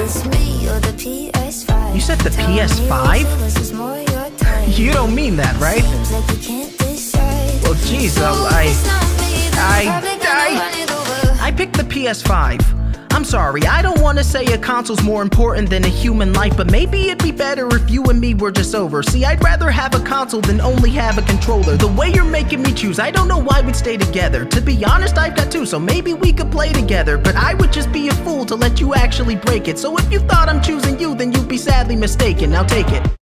It's me or the PS5. You said the PS5? You don't mean that, right? Well, jeez, I picked the PS5. I'm sorry, I don't want to say a console's more important than a human life, but maybe it'd be better if you and me were just over. See, I'd rather have a console than only have a controller. The way you're making me choose, I don't know why we'd stay together. To be honest, I've got two, so maybe we could play together. But I would just be a fool to let you actually break it. So if you thought I'm choosing you, then you'd be sadly mistaken. Now take it.